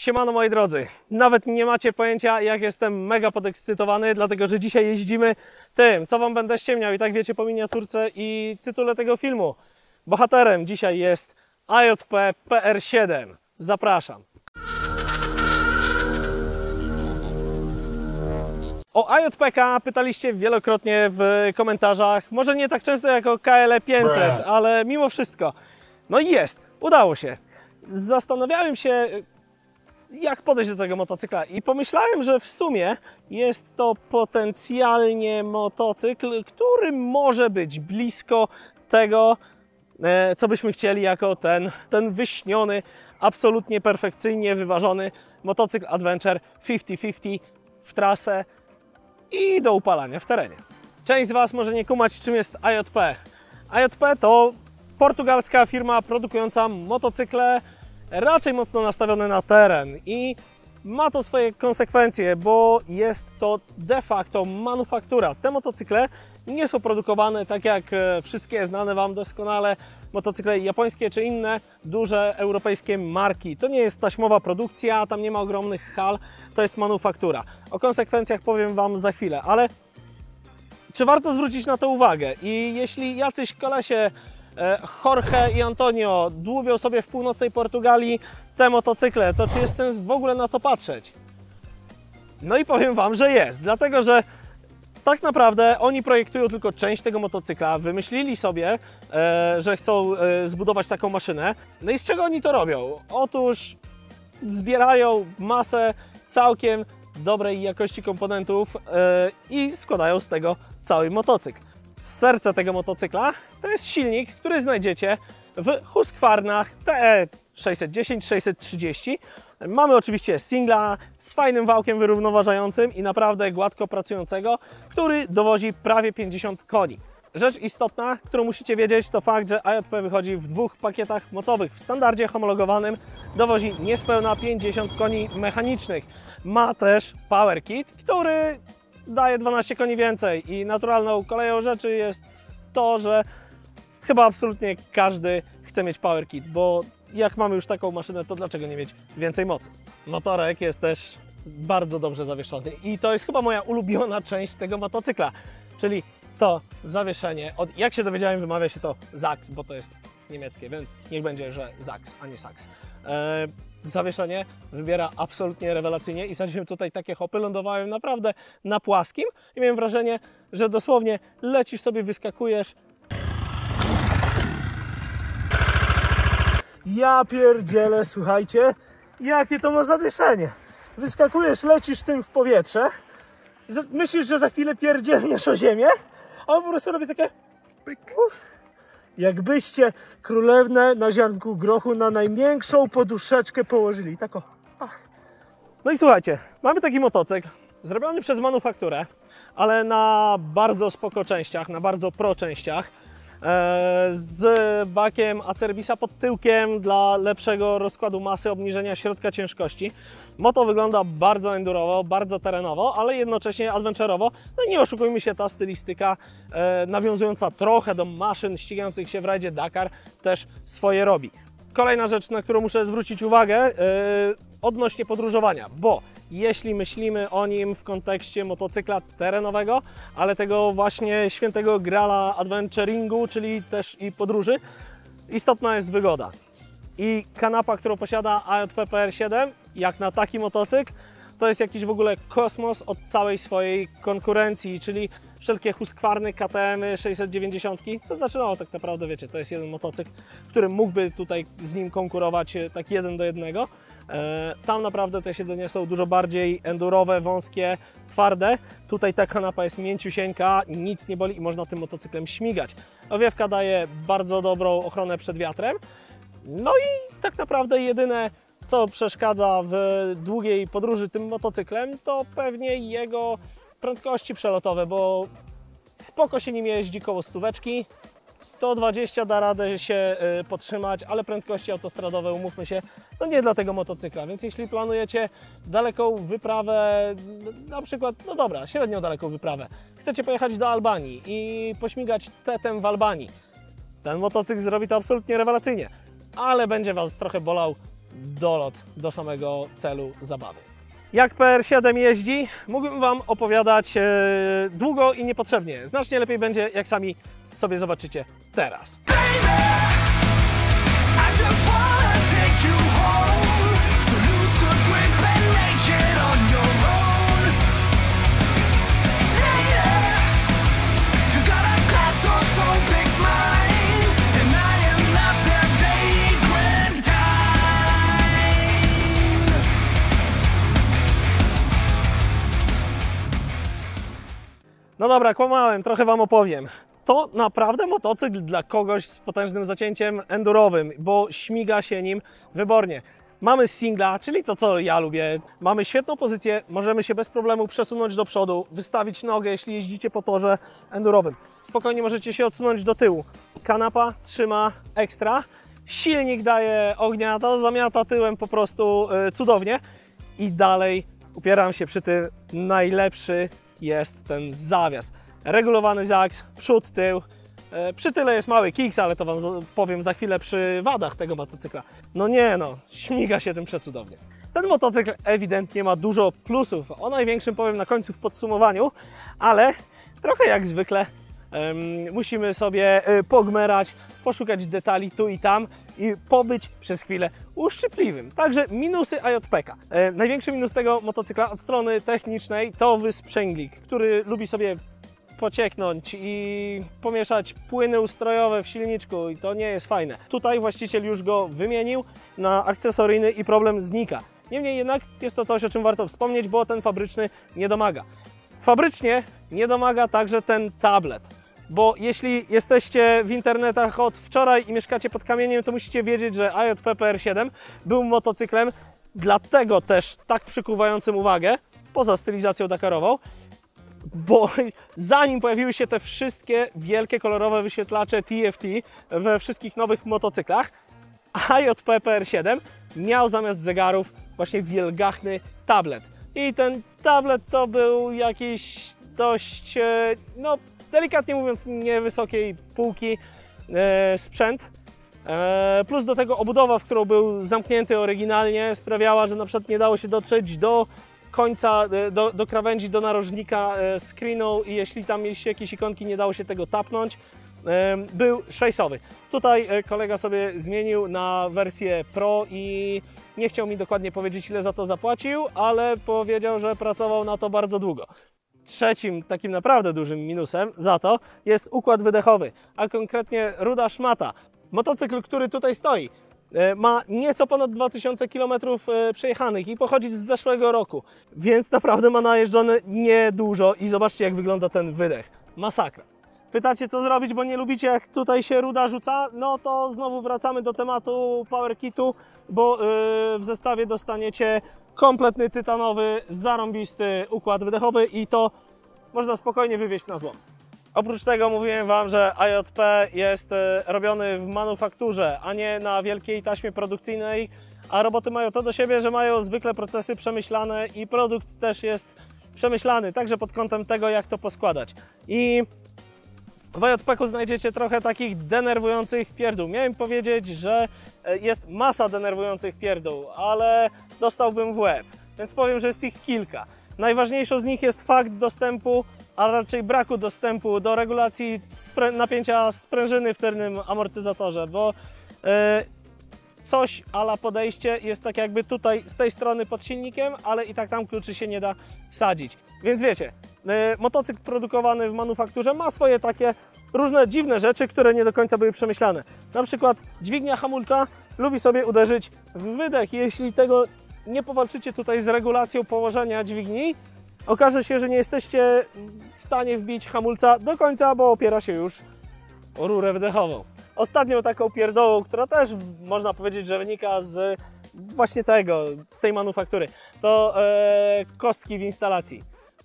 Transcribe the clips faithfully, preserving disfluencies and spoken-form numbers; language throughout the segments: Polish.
Siemano moi drodzy, nawet nie macie pojęcia, jak jestem mega podekscytowany, dlatego że dzisiaj jeździmy tym, co wam będę ściemniał i tak wiecie po miniaturce i tytule tego filmu. Bohaterem dzisiaj jest A J P P R siedem. Zapraszam. O A J P K pytaliście wielokrotnie w komentarzach, może nie tak często jak o K L pięćset, ale mimo wszystko. No i jest, udało się. Zastanawiałem się, jak podejść do tego motocykla i pomyślałem, że w sumie jest to potencjalnie motocykl, który może być blisko tego, co byśmy chcieli jako ten, ten wyśniony, absolutnie perfekcyjnie wyważony motocykl Adventure pięćdziesiąt pięćdziesiąt w trasę i do upalania w terenie. Część z Was może nie kumać, czym jest A J P. A J P to portugalska firma produkująca motocykle raczej mocno nastawione na teren i ma to swoje konsekwencje, bo jest to de facto manufaktura. Te motocykle nie są produkowane tak jak wszystkie znane Wam doskonale motocykle japońskie czy inne duże europejskie marki. To nie jest taśmowa produkcja, tam nie ma ogromnych hal, to jest manufaktura. O konsekwencjach powiem Wam za chwilę, ale czy warto zwrócić na to uwagę? I jeśli jacyś kolesie Jorge i Antonio dłubią sobie w północnej Portugalii te motocykle, to czy jest sens w ogóle na to patrzeć? No i powiem Wam, że jest, dlatego że tak naprawdę oni projektują tylko część tego motocykla, wymyślili sobie, e, że chcą e, zbudować taką maszynę. No i z czego oni to robią? Otóż zbierają masę całkiem dobrej jakości komponentów e, i składają z tego cały motocykl. Serce tego motocykla to jest silnik, który znajdziecie w Husqvarnach T E sześćset dziesięć sześćset trzydzieści. Mamy oczywiście singla z fajnym wałkiem wyrównoważającym i naprawdę gładko pracującego, który dowozi prawie pięćdziesiąt koni. Rzecz istotna, którą musicie wiedzieć, to fakt, że A J P wychodzi w dwóch pakietach mocowych. W standardzie homologowanym dowozi niespełna pięćdziesiąt koni mechanicznych. Ma też Power Kit, który daje dwanaście koni więcej i naturalną koleją rzeczy jest to, że chyba absolutnie każdy chce mieć Power Kit, bo jak mamy już taką maszynę, to dlaczego nie mieć więcej mocy? Motorek jest też bardzo dobrze zawieszony i to jest chyba moja ulubiona część tego motocykla, czyli to zawieszenie. Od, jak się dowiedziałem, wymawia się to Sachs, bo to jest niemieckie, więc niech będzie, że Sachs, a nie Sachs. Eee, zawieszenie wybiera absolutnie rewelacyjnie i sadziłem tutaj takie hopy, lądowałem naprawdę na płaskim i miałem wrażenie, że dosłownie lecisz sobie, wyskakujesz. Ja pierdzielę, słuchajcie, jakie to ma zawieszenie. Wyskakujesz, lecisz tym w powietrze, myślisz, że za chwilę pierdzielniesz o ziemię, a on po prostu robi takie pyk. Jakbyście królewnę na ziarnku grochu na największą poduszeczkę położyli. Tak o. Ach. No i słuchajcie, mamy taki motocykl zrobiony przez manufakturę, ale na bardzo spoko częściach, na bardzo pro częściach. Z bakiem Acerbisa pod tyłkiem dla lepszego rozkładu masy, obniżenia środka ciężkości. Moto wygląda bardzo endurowo, bardzo terenowo, ale jednocześnie adventurowo. No i nie oszukujmy się, ta stylistyka e, nawiązująca trochę do maszyn ścigających się w rajdzie Dakar też swoje robi. Kolejna rzecz, na którą muszę zwrócić uwagę, e, odnośnie podróżowania, bo jeśli myślimy o nim w kontekście motocykla terenowego, ale tego właśnie świętego grala adventuringu, czyli też i podróży, istotna jest wygoda. I kanapa, którą posiada A J P P R siedem, jak na taki motocykl, to jest jakiś w ogóle kosmos od całej swojej konkurencji, czyli wszelkie Husqvarny, K T M sześćset dziewięćdziesiąt, to znaczy, no tak naprawdę wiecie, to jest jeden motocykl, który mógłby tutaj z nim konkurować tak jeden do jednego. Tam naprawdę te siedzenia są dużo bardziej endurowe, wąskie, twarde. Tutaj ta kanapa jest mięciusieńka, nic nie boli i można tym motocyklem śmigać. Owiewka daje bardzo dobrą ochronę przed wiatrem. No i tak naprawdę jedyne, co przeszkadza w długiej podróży tym motocyklem, to pewnie jego prędkości przelotowe, bo spoko się nim jeździ koło stóweczki. sto dwadzieścia da radę się y, podtrzymać, ale prędkości autostradowe, umówmy się, no nie dla tego motocykla, więc jeśli planujecie daleką wyprawę, na przykład, no dobra, średnio daleką wyprawę, chcecie pojechać do Albanii i pośmigać tetem w Albanii, ten motocykl zrobi to absolutnie rewelacyjnie, ale będzie Was trochę bolał dolot do samego celu zabawy. Jak P R siedem jeździ, mógłbym Wam opowiadać e, długo i niepotrzebnie. Znacznie lepiej będzie, jak sami sobie zobaczycie teraz. No dobra, kłamałem, trochę Wam opowiem. To naprawdę motocykl dla kogoś z potężnym zacięciem endurowym, bo śmiga się nim wybornie. Mamy singla, czyli to, co ja lubię. Mamy świetną pozycję, możemy się bez problemu przesunąć do przodu, wystawić nogę, jeśli jeździcie po torze endurowym. Spokojnie możecie się odsunąć do tyłu. Kanapa trzyma ekstra, silnik daje ognia, to zamiata tyłem po prostu yy, cudownie. I dalej upieram się przy tym, najlepszy jest ten zawias. Regulowany zaks, przód, tył. Przy tyle jest mały kiks, ale to Wam powiem za chwilę przy wadach tego motocykla. No nie no, śmiga się tym przecudownie. Ten motocykl ewidentnie ma dużo plusów. O największym powiem na końcu w podsumowaniu, ale trochę jak zwykle um, musimy sobie y, pogmerać, poszukać detali tu i tam i pobyć przez chwilę uszczypliwym. Także minusy A J P K. E, największy minus tego motocykla od strony technicznej to wysprzęglik, który lubi sobie pocieknąć i pomieszać płyny ustrojowe w silniczku i to nie jest fajne. Tutaj właściciel już go wymienił na akcesoryjny i problem znika. Niemniej jednak jest to coś, o czym warto wspomnieć, bo ten fabryczny nie domaga. Fabrycznie nie domaga także ten tablet. Bo jeśli jesteście w internetach od wczoraj i mieszkacie pod kamieniem, to musicie wiedzieć, że A J P P R siedem był motocyklem dlatego też tak przykuwającym uwagę, poza stylizacją dakarową, bo zanim pojawiły się te wszystkie wielkie kolorowe wyświetlacze T F T we wszystkich nowych motocyklach, A J P P R siedem miał zamiast zegarów właśnie wielgachny tablet. I ten tablet to był jakiś dość, no delikatnie mówiąc, niewysokiej półki e, sprzęt. E, plus do tego obudowa, w którą był zamknięty oryginalnie, sprawiała, że na przykład nie dało się dotrzeć do końca, do, do krawędzi, do narożnika e, screenu i jeśli tam mieliście jakieś ikonki, nie dało się tego tapnąć. E, był szejsowy. Tutaj e, kolega sobie zmienił na wersję Pro i nie chciał mi dokładnie powiedzieć, ile za to zapłacił, ale powiedział, że pracował na to bardzo długo. Trzecim takim naprawdę dużym minusem za to jest układ wydechowy, a konkretnie ruda szmata. Motocykl, który tutaj stoi, ma nieco ponad dwa tysiące kilometrów przejechanych i pochodzi z zeszłego roku, więc naprawdę ma najeżdżone niedużo i zobaczcie, jak wygląda ten wydech. Masakra. Pytacie, co zrobić, bo nie lubicie, jak tutaj się ruda rzuca? No to znowu wracamy do tematu Power Kitu, bo w zestawie dostaniecie kompletny tytanowy, zarąbisty układ wydechowy i to można spokojnie wywieźć na złom. Oprócz tego mówiłem Wam, że A J P jest robiony w manufakturze, a nie na wielkiej taśmie produkcyjnej, a roboty mają to do siebie, że mają zwykle procesy przemyślane i produkt też jest przemyślany, także pod kątem tego, jak to poskładać. I w A J P ku znajdziecie trochę takich denerwujących pierdół. Miałem powiedzieć, że jest masa denerwujących pierdół, ale dostałbym w łeb, więc powiem, że jest ich kilka. Najważniejszą z nich jest fakt dostępu, a raczej braku dostępu do regulacji sprę napięcia sprężyny w tylnym amortyzatorze, bo yy, coś a la podejście jest tak jakby tutaj z tej strony pod silnikiem, ale i tak tam kluczy się nie da wsadzić. Więc wiecie, yy, motocykl produkowany w manufakturze ma swoje takie różne dziwne rzeczy, które nie do końca były przemyślane. Na przykład dźwignia hamulca lubi sobie uderzyć w wydech. Jeśli tego nie powalczycie tutaj z regulacją położenia dźwigni, okaże się, że nie jesteście w stanie wbić hamulca do końca, bo opiera się już o rurę wydechową. Ostatnią taką pierdołą, która też można powiedzieć, że wynika z właśnie tego, z tej manufaktury, to e, kostki w instalacji.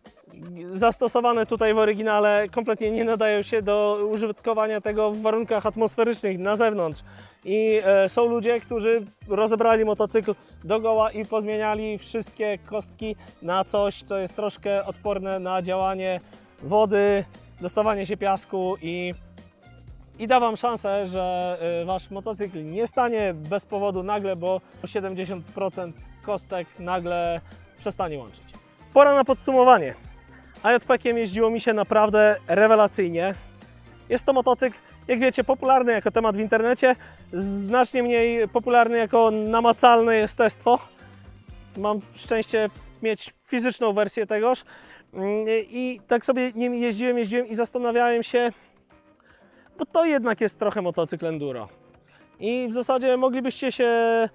Zastosowane tutaj w oryginale kompletnie nie nadają się do użytkowania tego w warunkach atmosferycznych na zewnątrz. I e, są ludzie, którzy rozebrali motocykl dogoła i pozmieniali wszystkie kostki na coś, co jest troszkę odporne na działanie wody, dostawanie się piasku i, i da Wam szansę, że Wasz motocykl nie stanie bez powodu nagle, bo siedemdziesiąt procent kostek nagle przestanie łączyć. Pora na podsumowanie. A J P K-iem jeździło mi się naprawdę rewelacyjnie. Jest to motocykl, jak wiecie, popularny jako temat w internecie, znacznie mniej popularny jako namacalne jestestwo. Mam szczęście mieć fizyczną wersję tegoż i tak sobie nim jeździłem, jeździłem i zastanawiałem się, bo to jednak jest trochę motocykl enduro. I w zasadzie moglibyście się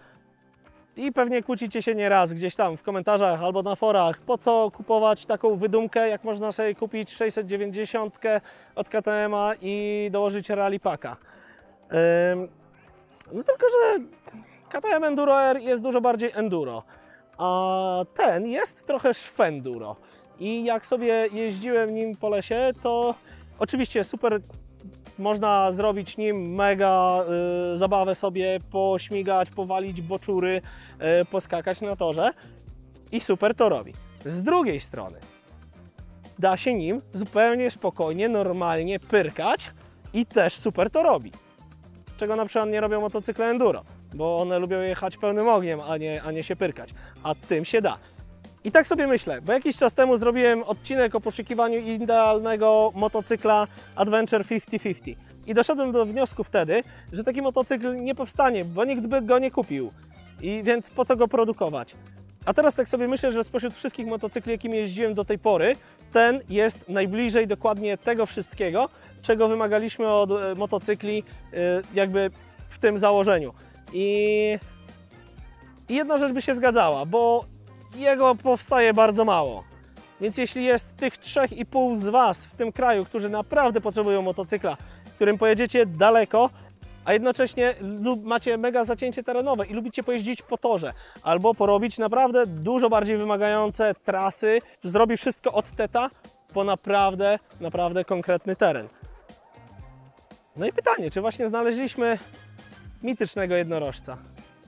i pewnie kłócicie się nieraz gdzieś tam w komentarzach albo na forach, po co kupować taką wydumkę, jak można sobie kupić sześćset dziewięćdziesiąt od K T M-a i dołożyć rally packa. Ym, no tylko, że K T M Enduro R jest dużo bardziej enduro, a ten jest trochę szwenduro. I jak sobie jeździłem nim po lesie, to oczywiście super można zrobić nim mega y, zabawę sobie, pośmigać, powalić boczury, y, poskakać na torze i super to robi. Z drugiej strony da się nim zupełnie spokojnie, normalnie pyrkać i też super to robi. Czego na przykład nie robią motocykle enduro, bo one lubią jechać pełnym ogniem, a nie, a nie się pyrkać, a tym się da. I tak sobie myślę, bo jakiś czas temu zrobiłem odcinek o poszukiwaniu idealnego motocykla Adventure pięćdziesiąt pięćdziesiąt i doszedłem do wniosku wtedy, że taki motocykl nie powstanie, bo nikt by go nie kupił i więc po co go produkować. A teraz tak sobie myślę, że spośród wszystkich motocykli, jakimi jeździłem do tej pory, ten jest najbliżej dokładnie tego wszystkiego, czego wymagaliśmy od motocykli jakby w tym założeniu. I, i jedna rzecz by się zgadzała, bo jego powstaje bardzo mało. Więc jeśli jest tych trzech i pół z Was w tym kraju, którzy naprawdę potrzebują motocykla, którym pojedziecie daleko, a jednocześnie macie mega zacięcie terenowe i lubicie pojeździć po torze, albo porobić naprawdę dużo bardziej wymagające trasy, zrobi wszystko od teta po naprawdę, naprawdę konkretny teren. No i pytanie, czy właśnie znaleźliśmy mitycznego jednorożca?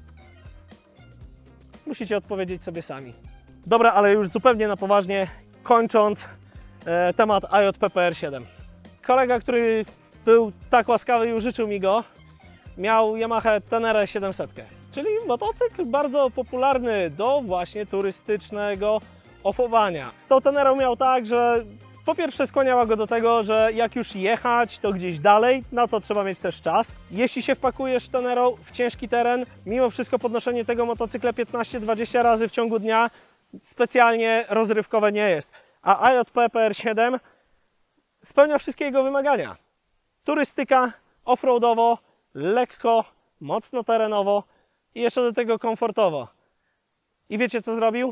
Musicie odpowiedzieć sobie sami. Dobra, ale już zupełnie na poważnie, kończąc e, temat A J P P R siedem. Kolega, który był tak łaskawy i użyczył mi go, miał Yamaha Tenere siedemset, czyli motocykl bardzo popularny do właśnie turystycznego ofowania. Z tą Tenerą miał tak, że po pierwsze skłaniała go do tego, że jak już jechać, to gdzieś dalej, na to trzeba mieć też czas. Jeśli się wpakujesz Tenerą w ciężki teren, mimo wszystko podnoszenie tego motocykla piętnaście dwadzieścia razy w ciągu dnia specjalnie rozrywkowe nie jest. A A J P P R siedem spełnia wszystkie jego wymagania. Turystyka, offroadowo, lekko, mocno terenowo i jeszcze do tego komfortowo. I wiecie co zrobił?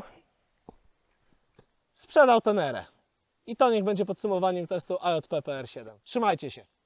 Sprzedał Tenerę. I to niech będzie podsumowaniem testu A J P P R siedem. Trzymajcie się!